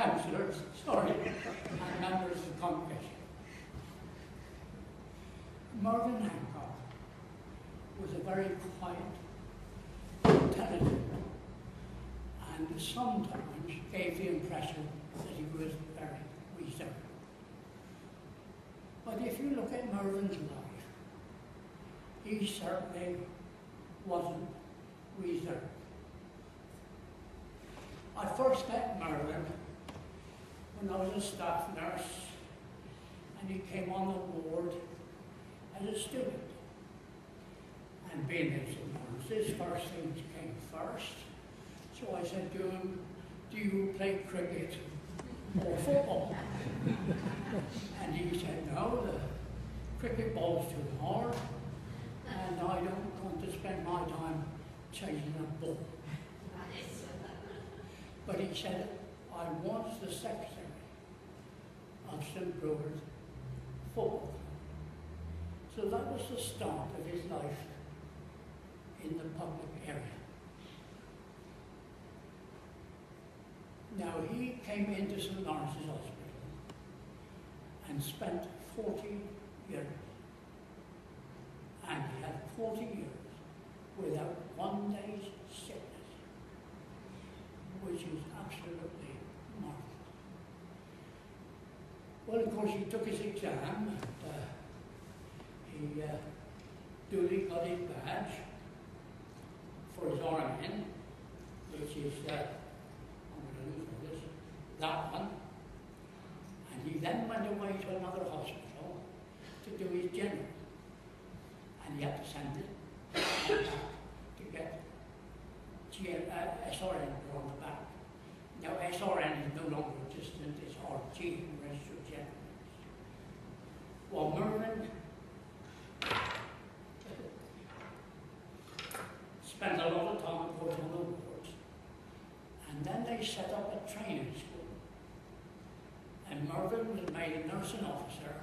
councillors, and members of the congregation. Mervyn Hancock was a very quiet, intelligent, and sometimes gave the impression that he was very reserved. But if you look at Mervyn's life, he certainly wasn't reserved. I first met Mervyn when I was a staff nurse, and he came on the ward as a student. And being as a nurse, first things came first. So I said to him, "Do you play cricket or football?" And he said, "No, the cricket ball's too hard, and I don't want to spend my time chasing a ball." But he said, "I was the secretary of St. Brewer's football club." So that was the start of his life in the public area. Now, he came into St. Lawrence's Hospital and spent 40 years. And he had 40 years without one day's sickness, which is absolutely marvelous. Well, of course, he took his exam, and he duly got his badge for his RMN, which is that one, and he then went away to another hospital to do his general, and he had to send it back to get SRN on the back. Now SRN is no longer existent, it's RG, Registered General. Well, Mervyn spent a lot of time, of course, on the wards, and then they set up a training school. And Mervyn was made a nursing officer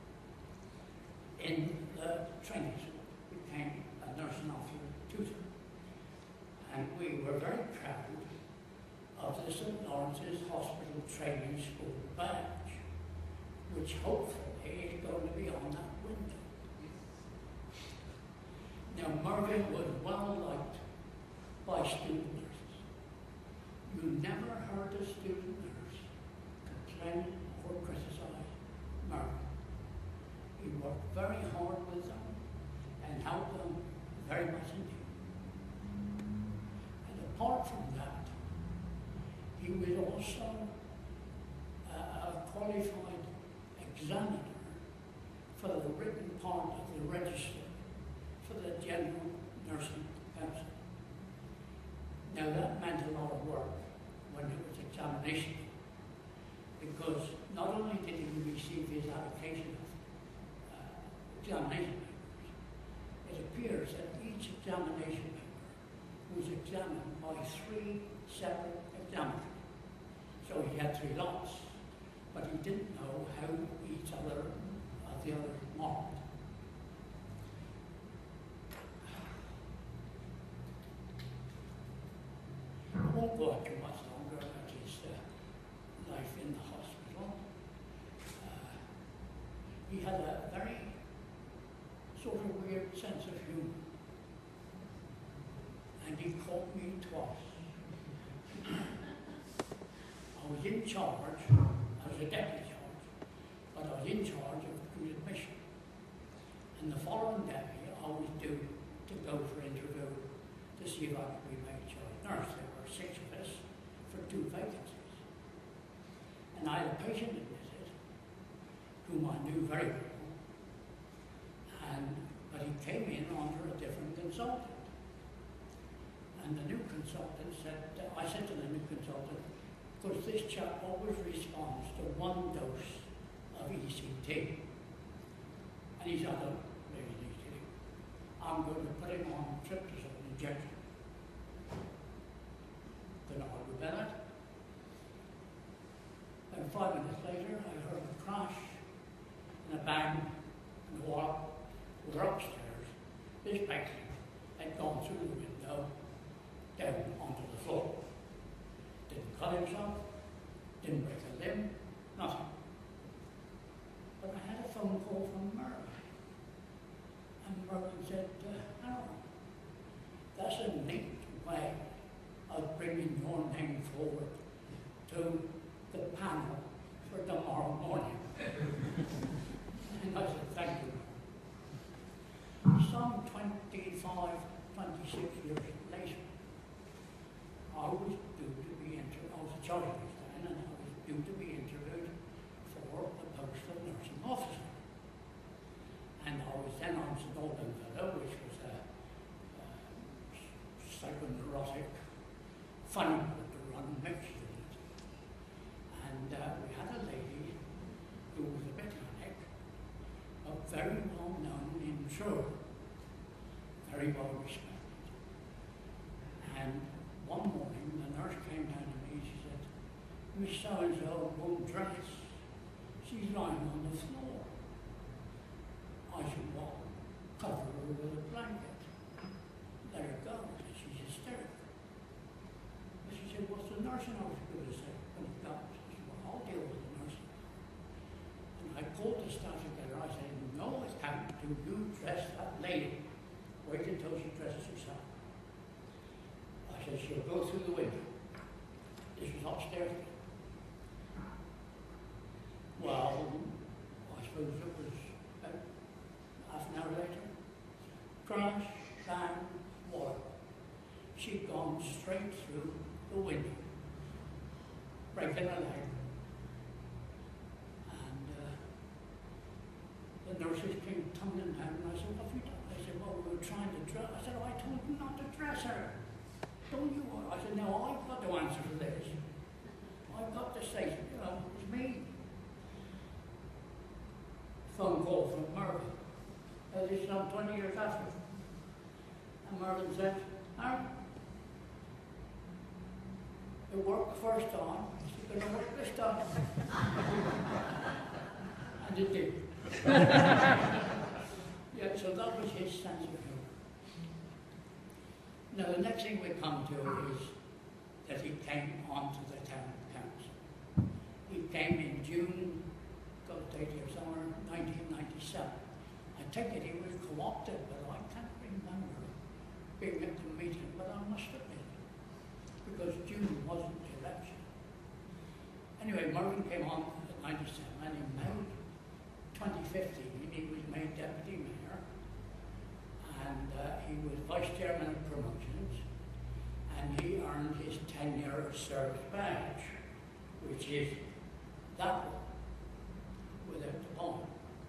in the training school, became a nursing officer tutor. And we were very proud of the St. Lawrence's Hospital Training School badge, which hopefully is going to be on that window. Now, Mervyn was well liked by student nurses. You never heard a student nurse complain or criticize Mervyn. He worked very hard with them and helped them very much indeed. And apart from that, he was also a qualified examiner for the written part of the register for the General Nursing Council. Now that meant a lot of work when it was examination, because not only did he receive his allocation of examination papers, it appears that each examination paper was examined by 3 separate examiners. So he had 3 lots, but he didn't know how each other of the others marked. I won't go on too much longer about his life in the hospital. He had a very sort of weird sense of humor, and he caught me twice. I was in charge, I was a deputy charge, but I was in charge of food admission. And the following day, I was due to go for interview to see if I could be made charge nurse. There were 6 of us for 2 vacancies. And I had a patient admitted, whom I knew very well, but he came in under a different consultant. And the new consultant said, I said to the new consultant, because this chap always responds to 1 dose of ECT. And he said, I don't really need to. I'm going to put him on tryptophan injection. Couldn't argue about that. And 5 minutes later, I heard a crash and a bang, and while we were upstairs, this patient had gone through the window down onto the floor. Didn't cut himself, Didn't break a limb, nothing. But I had a phone call from Mervyn. And Mervyn said, Harold, that's a neat way of bringing your name forward to the panel for tomorrow morning. And I said, thank you. Some 25, 26 years later, I was due to be interviewed. I was a charge then, and I was due to be interviewed for the post of nursing officer. And I was then on St. Alban Villa, which was a psychoneurotic funny to run mixed unit. And we had a lady who was a mechanic, but very well known in Truro, very well respected. And one morning the nurse came down to me, she said, Miss So-and-so won't dress. She's lying on the floor. I said, well, cover her with a blanket. Let her go. She's hysterical. But she said, what's the nursing office going to say when it comes? I said, well, I'll deal with the nursing. And I called the staff together. I said, no account do you dress that lady. Wait until she dresses herself. I said, she'll go through the window. This was upstairs. Well, I suppose it was about half an hour later. Crash, bang, water. She'd gone straight through the window, breaking a leg. And the nurses came tumbling down, and I said, what have you done? They said, well, we were trying to dress. I said, oh, I told you not to dress her. Don't you? I said, no, I've got to answer to this. I've got to say, you know, it was me. Phone call from Mervyn. This is some 20 years after. And Mervyn said, Harold, it worked the first time. It's going to work this time. And it did. Yeah, so that was his sense of humor. Now, the next thing we come to is that he came onto the town council. He came in June, got a date here somewhere, 1997. I take it he was co-opted, but I can't remember being at the meeting, but I must have been, because June wasn't the election. Anyway, Mervyn came on at 97, and in May 2015, he was made deputy mayor, and he was vice chairman of promotions, and he earned his 10-year service badge, which is that one, without the bond.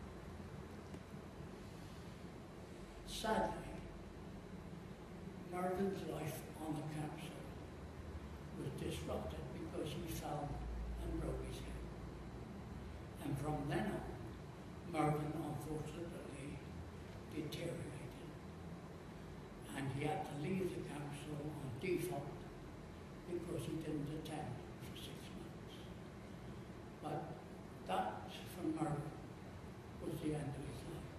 Sadly, Mervyn's life on the council was disrupted because he fell and broke his hip. And from then on, Mervyn unfortunately deteriorated. And he had to leave the council on default because he didn't attend for 6 months. But that, for Mervyn, was the end of his life.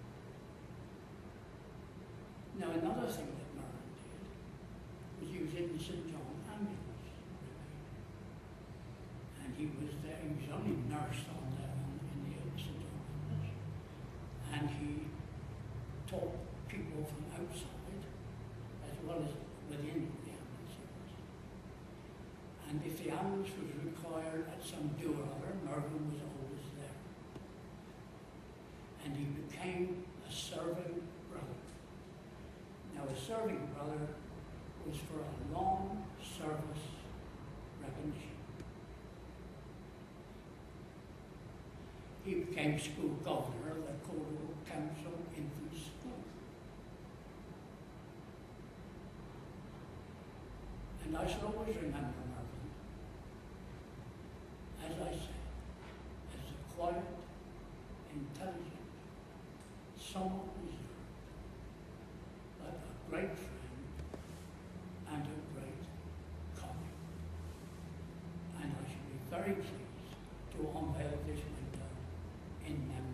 Now, another thing that Mervyn did was he was in the St. John ambulance brigade. And he was there, he was only nursed on there in the St. John ambulance. And he taught people from outside as well as within the ambulance service. And if the ambulance was required at some do or other, Mervyn was always there. And he became a serving brother. Now, a serving brother was for a long service recognition. He became school governor of the Cordell Council Infant School. And I shall always remember Mervyn, as I said, as a quiet, intelligent, somewhat reserved, but a great friend and a great colleague. And I shall be very pleased to unveil this window in memory